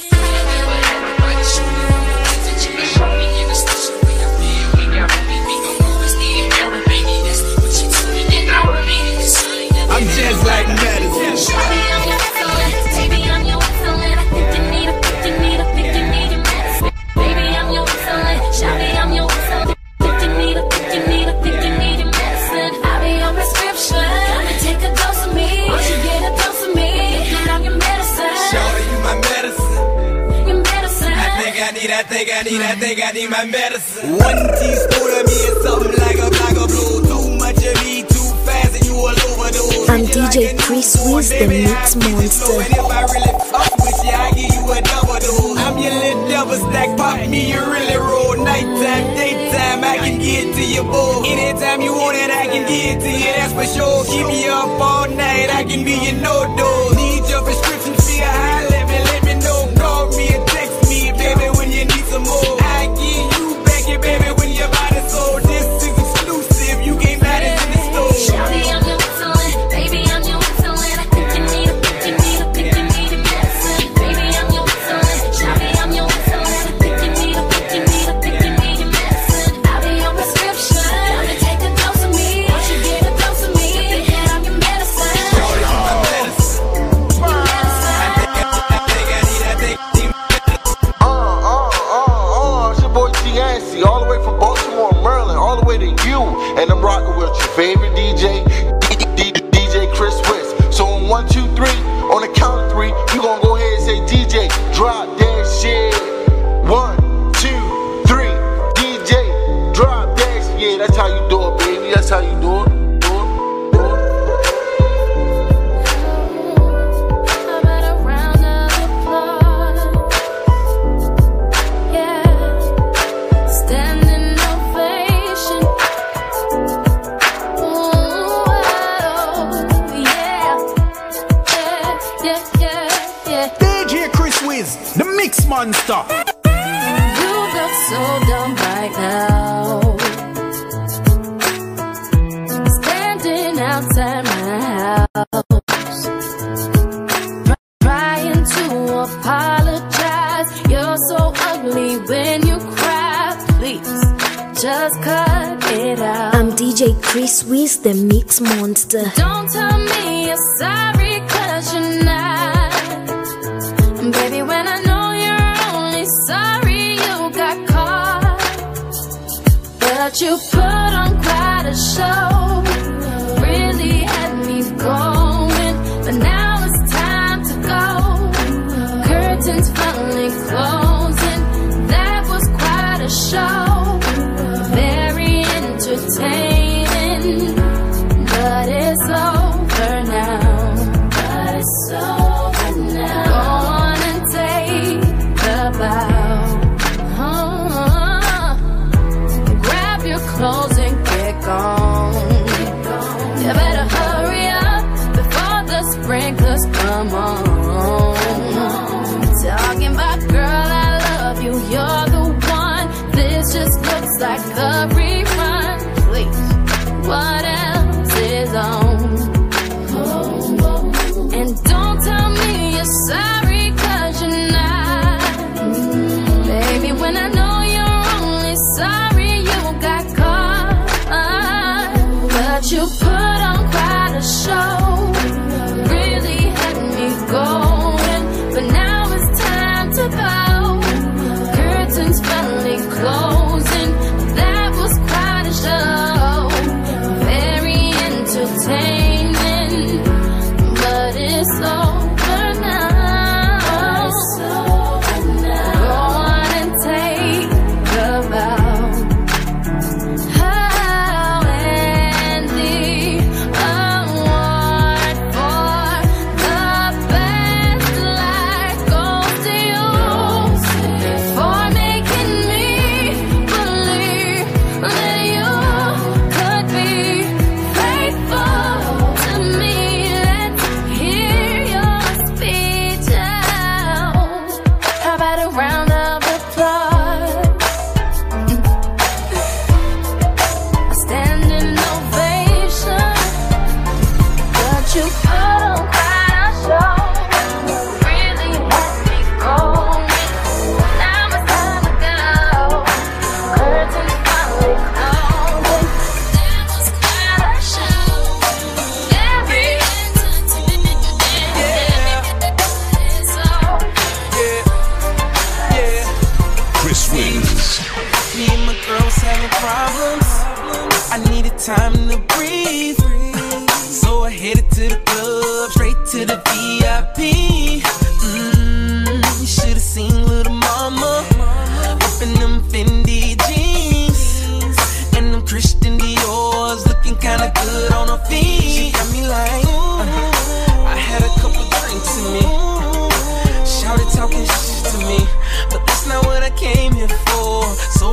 I'm just like medicine. Baby, I'm your excellent. I think you need a, think you need a, think you need your medicine. Baby, I'm your excellent. Shawty, I'm your excellent. Think you need a, think you need a, think you need your medicine. I'll be on prescription. Take a dose of me. Once you get a dose of me, get on your medicine. need my medicine. 1 teaspoon of me is something like a block of blue. Too much of me, too fast, and you all overdose. I'm DJ Chris Wiz, the Mix Monster. And if I really fuck with you, I give you a double dose. I'm your little double stack, pop me, you really roll. Nighttime, daytime, I can get to your bowl. Anytime you want it, I can get to you, that's for sure. Keep me up all night, I can be your no-dose. Need your prescription, figure high, let me know. Call me and text me, baby, when you need some more. I give you back your baby when your body's so. This is exclusive, you can't buy this in the store. Shawty, I'm your insulin, baby, I'm your insulin. I think you need a medicine. Baby, I'm your insulin, shawty, I'm your insulin. I think you need a medicine. I'll be your prescription. Come and take a dose of me. Once you get a dose of me, you think I'm your medicine. Shawty, I'm my medicine. It's your boy T-Ancy, all the way from Baltimore, Maryland, all the way to you. And I'm rocking with your favorite DJ, DJ Chris Wiz. So on 1, 2, 3, on the count of 3, you gonna go ahead and say, DJ, drop that shit. 1, 2, 3, DJ, drop that shit. Yeah, that's how you do it, baby. That's how you do it. The Mix Monster. You look so dumb right now, standing outside my house, trying to apologize. You're so ugly when you cry. Please, just cut it out. I'm DJ Chris Wiz, the Mix Monster. Don't tell me you're sorry, 'cause you're not. Baby, when I know you're only sorry you got caught, but you put on quite a show, really had me going, but now it's time to go. Curtains finally closing, that was quite a show, very entertaining, but it's over now. But it's over now. Go on and take the bow. Grab your clothes and get gone. You better hurry up before the sprinklers come on. Talking about, girl, I love you, you're the one. This just looks like a rerun. Please, what else is on? And don't tell me you're sorry, 'cause you're not. Baby, when I know you're only sorry you got caught, but you put on quite a show, really had me going, but now it's time to go. Curtains finally closing, that was quite a show, very entertaining, but it's over now. Go on and take the bow. Oh, and the award for the best life goes to you, for making me believe that you could be faithful to me. Let's hear your speech out. How about a round of applause? A standing ovation, but you put on quite a show, really had me going. Now it's time to go. Curtains finally closing, that was quite a show, very entertaining. So Chris Wiz. Me and my girls having problems. I needed time to breathe. So I headed to the club, straight to the VIP. You should've seen little mama.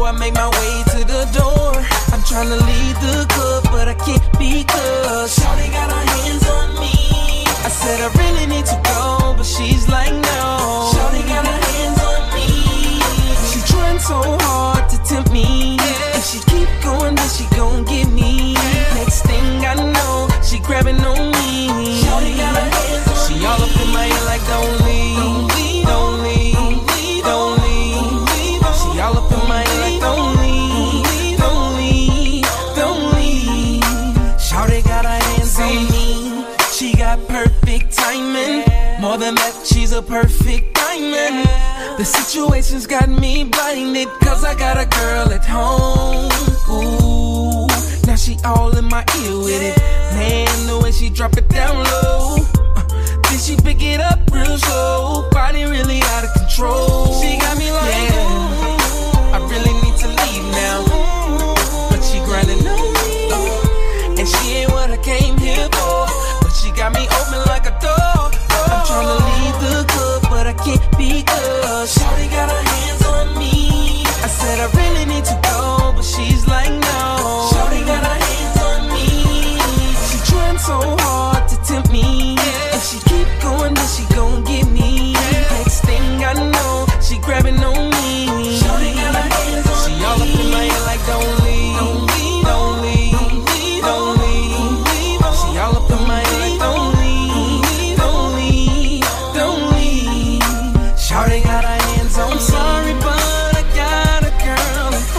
I make my way to the door. I'm trying to leave the club, but I can't because shawty got her hands on me. I said I really need to go, but she's like no. Shawty got her hands on me. She trying so hard to tempt me. If she keep going, then she gon' get me. Next thing I know, she grabbing on me. Shawty got her hands on me. She all up in my ear like don't leave, don't leave, don't leave. She all up in my ear like don't leave, don't leave, don't leave. Shawty got her hands on me. She got perfect timing. More than that, she's a perfect diamond. The situation's got me blinded, cause I got a girl at home. Ooh, now she all in my ear with it. Man, the way she drop it down low. Then she pick it up real slow. Body really out of control. She got me like, yeah, I really need to leave now. But she grinding on me, and she ain't what I came here for. But she got me open like a door. I'm tryna leave the club, but I can't because shawty got her hands on me. I said I really need to go, but she's like no. Shawty got her hands on me. She trying so hard to tempt me. If she keep going, then she gon' get me. Next thing I know, she grabbing on me. Shawty got her hands on me. She all up in my ear like don't leave, don't leave, don't leave, don't leave. She all up in my ear like don't leave, don't leave, don't leave. Shawty got her hands on me. I'm sorry, but I got a girl at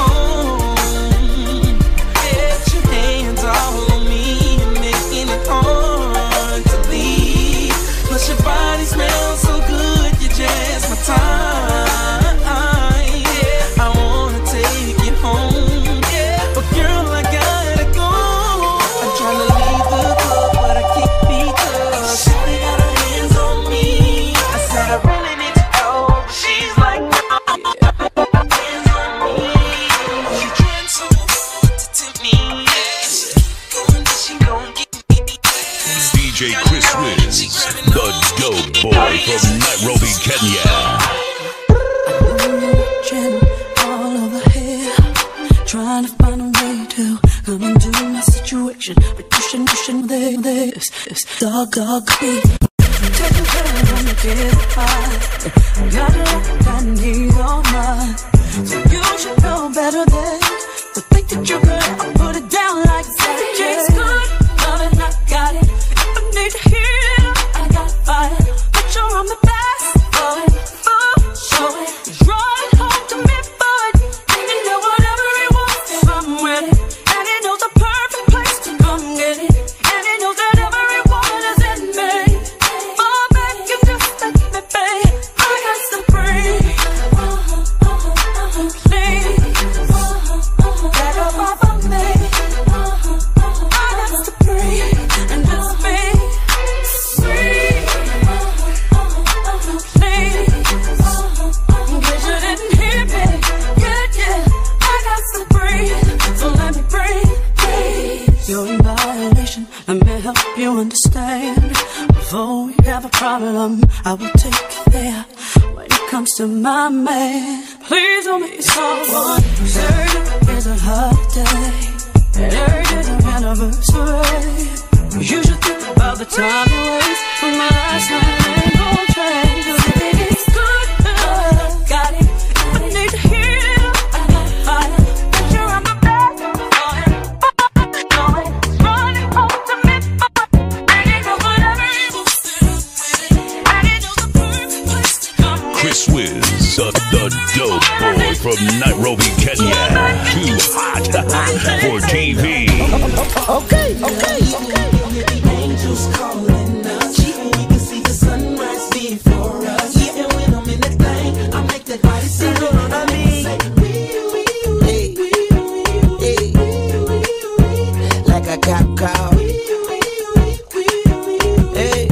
home. Get your hands all on me and making it hard to leave. Plus your body smells so good, you're just my time. I wanna take you home, but girl, I gotta go. I'm tryna leave the club, but I can't because shawty got her hands on me. I said I really need to go, but she's like no. Hands on me. She trying so hard to tempt me. She going, then she gon' get me. DJ Chris Wiz, the dope boy from Nairobi, Kenya. All over here, trying to find a way to come into my situation, but pushing this dog beat. Taking care of the kids' heart. Got to let that need all mine. So you should know better than to think that you're good. I'll put it down like that. It's good, love it, I got it. If I need to hear it, I got fire. But you're on the best, show it. Run home to me, bud. And you know whatever it wants, I'm with it. And it knows the perfect place to come get it. And it knows that everyone is in me. Oh, baby, you just let me be. I got some free. Please, back up off of me. I got to breathe and just be free. Please, in case you didn't hear me, yeah, I got to breathe, so let me breathe. You're in violation, let me help you understand. Before we have a problem, I will take you there. When it comes to my man, please don't be someone. Thursday is a holiday, and every day's an anniversary. You should think about the time you waste with my last night ain't gon' change. It's good, got it. I need to hear it, I got fire. But you're on my back, running home to me, and it knows whatever it wants to do. And it knows the perfect place to come. Chris Wiz, the dope boy from Nairobi, Kenya. Too hot for TV. Okay. Angels calling us. We can see the sunrise before us. Even when I'm in the thing, I make that body sing. You know what I mean? Like I got caught. Hey,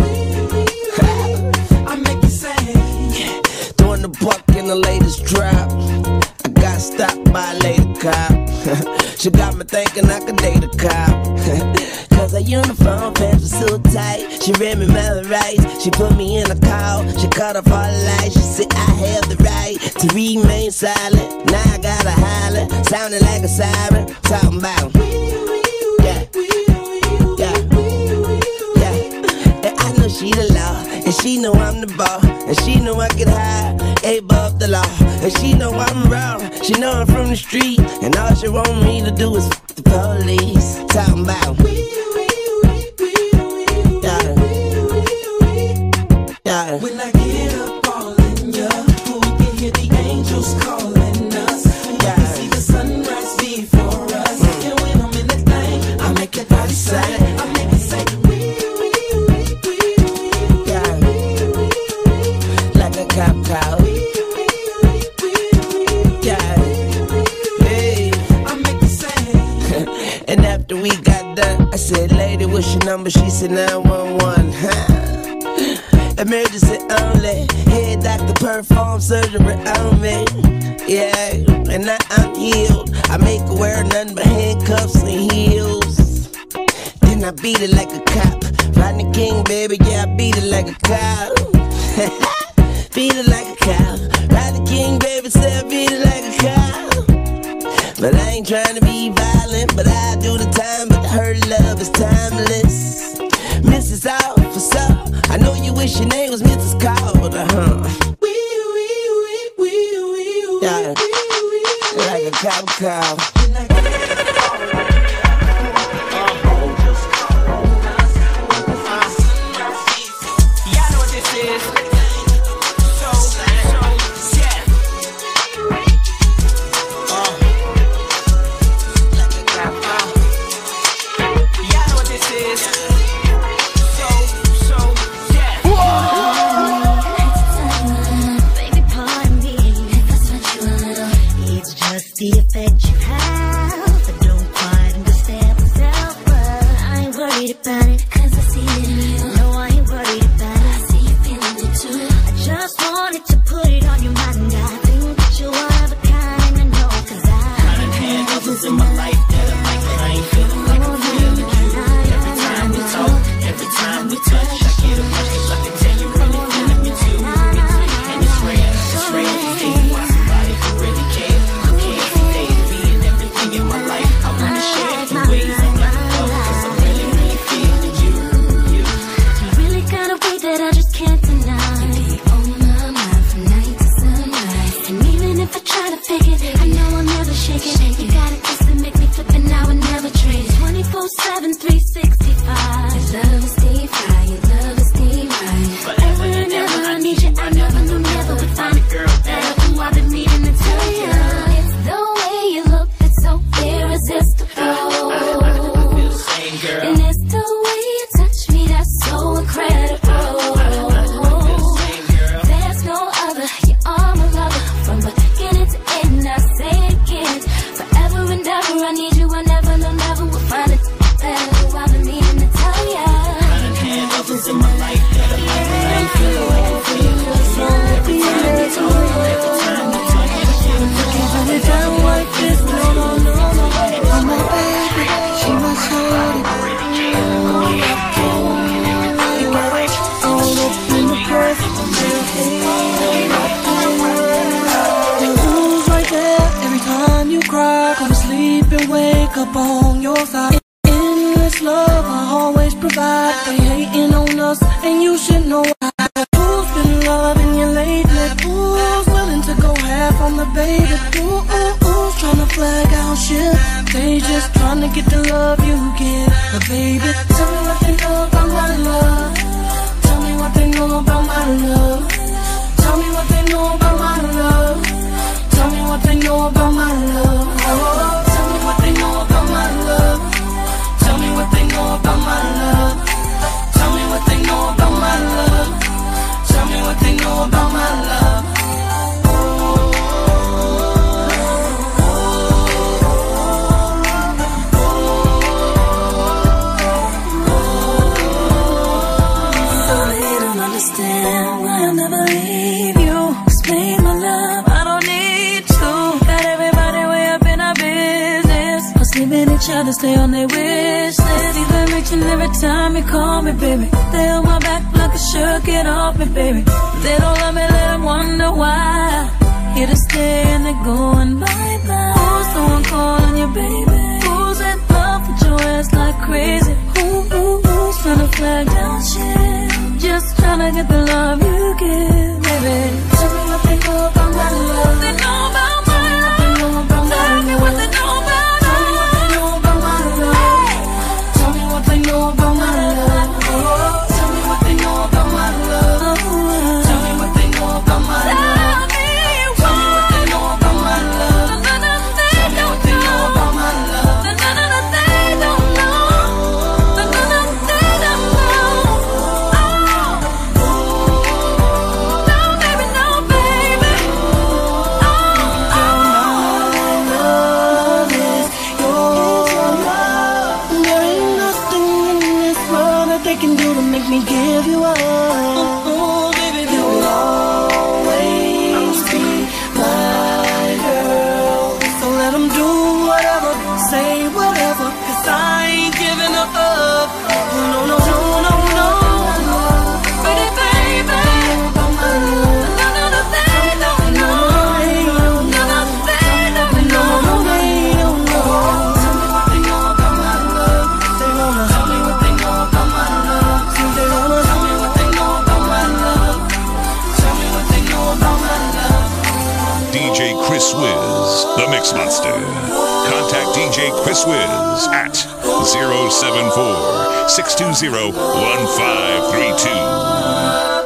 I make you sing. Throwing the buck in the latest drop. I got stopped by a lady cop. She got me thinking I could date a cop. Cause her uniform pants were so tight. She read me my rights. She put me in a call. She cut off all the lights. She said I have the right to remain silent. Now I gotta holler, sounding like a siren, talking about. And I know she the law, and she know I'm the ball, and she know I get high, above the law, and she know I'm raw. She know I'm from the street, and all she want me to do is f the police. Talking about. When I get up all in ya, we can hear the angels calling us. We can see the sunrise before us. And when I'm in the thing, I make it body say, I make it say, like a cop cow. Hey, I make it say. And after we got done, I said, lady, what's your number? She said 911. Emergency only, head doctor perform surgery on me. Yeah, and now I'm healed. I make her wear nothing but handcuffs and heels. Then I beat it like a cop. Rodney King, baby, yeah, I beat it like a cop. Beat it like a cop. Rodney King, baby, say I beat it like a cop. But I ain't trying to be violent, but I do the time. But her love is timeless. Mrs. Officer, I know you wish your name was Mrs. Calder, yeah, like a cow cow. Y'all know what this is. Y'all know what this is. The effect you have, I don't quite understand myself, but I ain't worried about it, cause I see it in you. No, I ain't worried about it, I see you feeling it too. I just wanted to put it on your mind, I think that you're one of a kind, I know, cause I done had others in my life that I like, but I ain't feeling like I'm feeling you. Every time we talk, every time we touch, I get a rush, cause I can tell you really feeling me too. And it's rare to see why somebody who really cares. In my life, I wanna share the ways I'm letting go, cause I'm really, really feeling you. You really got a way that I just can't deny. You be on my mind from night to sunrise. And even if I try to fake it, I know I'll never shake it. You got a kiss that make me flip and I would never trade it. 24/7, 365. Your love is deep fried, your love is deep right. Forever and ever, I need you, I never knew never would find a girl that who I've been needing to tell you. It's the way you look, so irresistible. I feel the same, girl. And it's the way you touch me that's so incredible. I feel the same, girl. There's no other, you are my lover. From beginning to end, I say it again. Forever and ever, I need you, I never know, never will find it better. I've been needing to tell ya. I done had others in my life that I like, but I ain't feeling like I'm feeling you. So every time you talk, every time you touch, every time like this, no. My baby, she was holding all up in the press. Who's right there every time you cry? Go to sleep and wake up on your side. Endless love, I always provide. They hating on us, and you should know why. Who's been loving you lately? Who's willing to go half on the baby? Who's trying to flag out shit? They just trying to get the love you get. But baby, tell me what they know about my love. Tell me what they know about my love. Tell me what they know about my love. Tell me what they know about my love. Oh, tell me what they know about my love. Tell me what they know about my love. Tell me what they know about my love. Tell me what they know about my love. Understand why I'll never leave you. Explain my love, I don't need to. Got everybody way up in our business. Us leaving each other, stay on their wish list. Even reaching every time you call me, baby. They on my back like a shirt, get off me, baby. They don't love me, let them wonder why. It going bye-bye? Who's the one calling you baby? Who's in love with your ass like crazy? Who's tryna flag down shit? Just tryna get the love you give, baby. Tell me what they know about my love. They know about my love. Tell me what they know about my love. Tell me what they know about my love. Tell me what they know about my love. Tell me what they know about my love. Me give you up. Oh, baby, you'll always be my girl. So let them do whatever, say whatever, 'cause I ain't giving up. No, no, no, no, no. Pretty baby, no, no, no, they don't know. No, no, they don't know. They don't know. Tell me what they know about my love. They wanna tell me what they know about my love. Tell me what they know about my love. Tell me what they know about my love. DJ Chris Wiz, the Mix Monster. Contact DJ Chris Wiz at 074-620-1532.